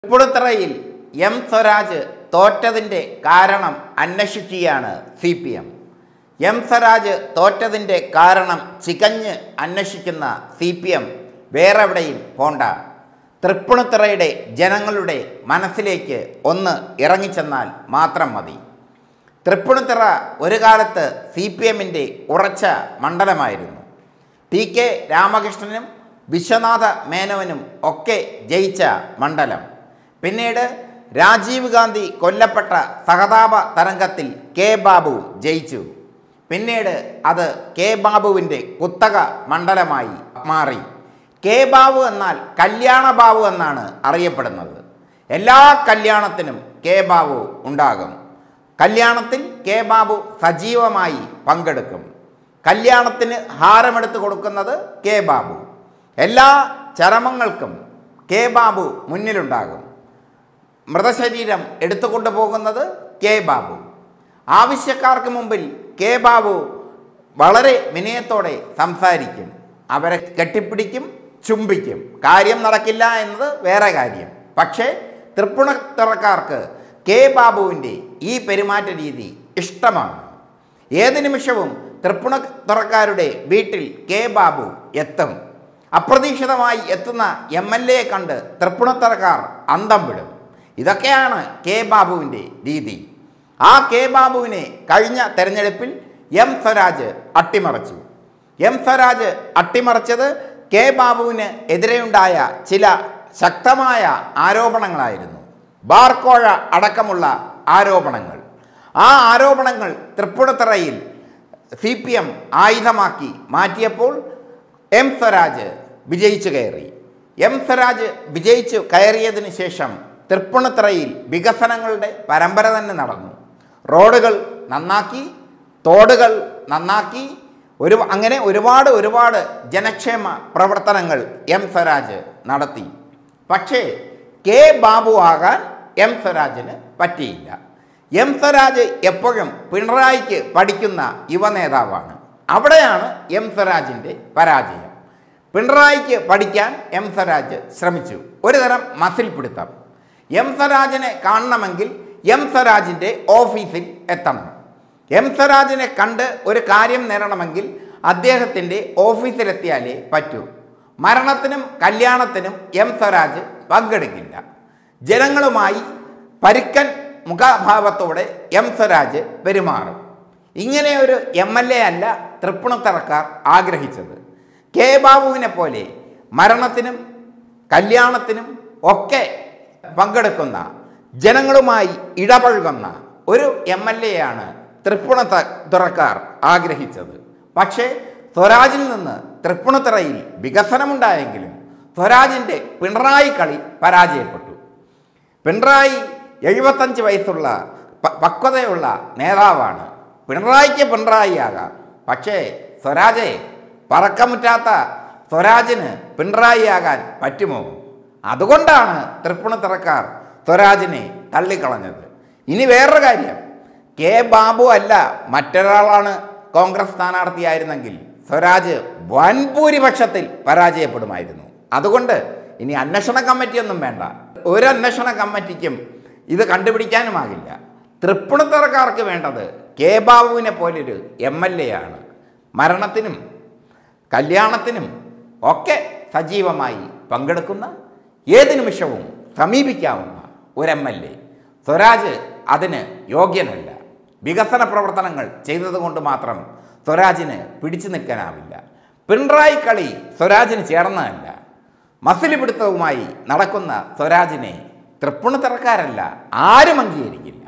തൃപ്പൂണിത്തുറയിൽ സ്വരാജ് തോറ്റതിൻ്റെ കാരണം അന്വേഷിക്കുകയാണ് CPM. സ്വരാജ് തോറ്റതിൻ്റെ കാരണം ചികഞ്ഞ് അന്വേഷിക്കുന്ന CPM വേറെ എവിടെയും പോണ്ട. തൃപ്പൂണിത്തുറയുടെ ജനങ്ങളുടെ മനസ്സിലേക്ക് ഒന്ന് ഇറങ്ങിച്ചെന്നാൽ മാത്രം മതി. തൃപ്പൂണിത്തുറ ഒരു കാലത്ത് CPMൻ്റെ ഉറച്ച മണ്ഡലമായിരുന്നു. TK രാമകൃഷ്ണനും വിശ്വനാഥ മേനോനും ഒക്കെ ജയിച്ച മണ്ഡലം. പിന്നീട് രാജീവ് ഗാന്ധി കൊല്ലപ്പെട്ട സഹതാപ തരംഗത്തിൽ BABU ജയിച്ചു. പിന്നീട് അത് BABUവിൻ്റെ കുത്തക മണ്ഡലമായി മാറി. BABU എന്നാൽ കല്യാണ ബാബു എന്നാണ് അറിയപ്പെടുന്നത്. എല്ലാ കല്യാണത്തിനും BABU ഉണ്ടാകും. കല്യാണത്തിൽ BABU സജീവമായി പങ്കെടുക്കും. കല്യാണത്തിന് ഹാരമെടുത്ത് കൊടുക്കുന്നത് BABU. എല്ലാ ചരമങ്ങൾക്കും BABU മുന്നിലുണ്ടാകും. മൃതശരീരം എടുത്തുകൊണ്ടു പോകുന്നത് BABU. ആവശ്യക്കാർക്ക് മുമ്പിൽ BABU വളരെ വിനയത്തോടെ സംസാരിക്കും. അവരെ കെട്ടിപ്പിടിക്കും, ചുംബിക്കും. കാര്യം നടക്കില്ല എന്നത് വേറെ കാര്യം. പക്ഷേ തൃപ്പൂണിത്തുറക്കാർക്ക് BABUവിൻ്റെ ഈ പെരുമാറ്റ രീതി ഇഷ്ടമാണ്. ഏത് നിമിഷവും തൃപ്പൂണിത്തുറക്കാരുടെ വീട്ടിൽ BABU എത്തും. അപ്രതീക്ഷിതമായി എത്തുന്ന MLA കണ്ട് തൃപ്പൂണിത്തുറക്കാർ അന്തം വിടും. ഇതൊക്കെയാണ് BABUവിൻ്റെ രീതി. ആ BABUവിനെ കഴിഞ്ഞ തെരഞ്ഞെടുപ്പിൽ സ്വരാജ് അട്ടിമറിച്ചു. സ്വരാജ് അട്ടിമറിച്ചത് BABUവിന് എതിരെയുണ്ടായ ചില ശക്തമായ ആരോപണങ്ങളായിരുന്നു. ബാർക്കോഴ അടക്കമുള്ള ആരോപണങ്ങൾ. ആ ആരോപണങ്ങൾ തൃപ്പൂണിത്തുറയിൽ CPM ആയുധമാക്കി മാറ്റിയപ്പോൾ സ്വരാജ് വിജയിച്ചു കയറി. സ്വരാജ് വിജയിച്ചു കയറിയതിന് ശേഷം തൃപ്പൂണിത്തുറയിൽ വികസനങ്ങളുടെ പരമ്പര തന്നെ നടന്നു. റോഡുകൾ നന്നാക്കി, തോടുകൾ നന്നാക്കി, അങ്ങനെ ഒരുപാട് ജനക്ഷേമ പ്രവർത്തനങ്ങൾ സ്വരാജ് നടത്തി. പക്ഷേ BABU ആകാൻ സ്വരാജിന് പറ്റിയില്ല. സ്വരാജ് എപ്പോഴും പിണറായിക്ക് പഠിക്കുന്ന യുവനേതാവാണ്. അവിടെയാണ് സ്വരാജിൻ്റെ പരാജയം. പിണറായിക്ക് പഠിക്കാൻ സ്വരാജ് ശ്രമിച്ചു. ഒരു തരം മസിൽ പിടുത്തം. സ്വരാജിനെ കാണണമെങ്കിൽ സ്വരാജിൻ്റെ ഓഫീസിൽ എത്തണം. സ്വരാജിനെ കണ്ട് ഒരു കാര്യം നേടണമെങ്കിൽ അദ്ദേഹത്തിൻ്റെ ഓഫീസിലെത്തിയാലേ പറ്റൂ. മരണത്തിനും കല്യാണത്തിനും സ്വരാജ് പങ്കെടുക്കില്ല. ജനങ്ങളുമായി പരുക്കൻ മുഖഭാവത്തോടെ സ്വരാജ് പെരുമാറും. ഇങ്ങനെ ഒരു MLA അല്ല തൃപ്പൂണിത്തുറക്കാർ ആഗ്രഹിച്ചത്. BABUവിനെ പോലെ മരണത്തിനും കല്യാണത്തിനും ഒക്കെ പങ്കെടുക്കുന്ന, ജനങ്ങളുമായി ഇടപഴകുന്ന ഒരു MLA തൃപ്പൂണിത്തുറക്കാർ ആഗ്രഹിച്ചത്. പക്ഷേ സ്വരാജിൽ നിന്ന് തൃപ്പൂണിത്തുറയിൽ വികസനമുണ്ടായെങ്കിലും സ്വരാജിൻ്റെ പിണറായി കളി പരാജയപ്പെട്ടു. പിണറായി 75 വയസ്സുള്ള പക്വതയുള്ള നേതാവാണ്. പിണറായിക്ക് പിണറായിയാകാം. പക്ഷേ സ്വരാജെ, പറക്കമുറ്റാത്ത സ്വരാജിന് പിണറായിയാകാൻ പറ്റുമോ? അതുകൊണ്ടാണ് തൃപ്പൂണിത്തുറക്കാർ സ്വരാജിനെ തള്ളിക്കളഞ്ഞത്. ഇനി വേറൊരു കാര്യം, BABU അല്ല മറ്റൊരാളാണ് കോൺഗ്രസ് സ്ഥാനാർത്ഥിയായിരുന്നെങ്കിൽ സ്വരാജ് വൻഭൂരിപക്ഷത്തിൽ പരാജയപ്പെടുമായിരുന്നു. അതുകൊണ്ട് ഇനി അന്വേഷണ കമ്മിറ്റിയൊന്നും വേണ്ട. ഒരു അന്വേഷണ കമ്മിറ്റിക്കും ഇത് കണ്ടുപിടിക്കാനുമാകില്ല. തൃപ്പൂണിത്തുറക്കാർക്ക് വേണ്ടത് BABUവിനെ പോലൊരു MLA ആണ്. മരണത്തിനും കല്യാണത്തിനും ഒക്കെ സജീവമായി പങ്കെടുക്കുന്ന, ഏത് നിമിഷവും സമീപിക്കാവുന്ന ഒരു MLA. സ്വരാജ് അതിന് യോഗ്യനല്ല. വികസന പ്രവർത്തനങ്ങൾ ചെയ്തതുകൊണ്ട് മാത്രം സ്വരാജിന് പിടിച്ചു നിൽക്കാനാവില്ല. പിണറായി കളി സ്വരാജിന് ചേർന്നതല്ല. മസിൽ പിടുത്തവുമായി നടക്കുന്ന സ്വരാജിനെ തൃപ്പൂണിത്തുറക്കാരല്ല ആരും അംഗീകരിക്കില്ല.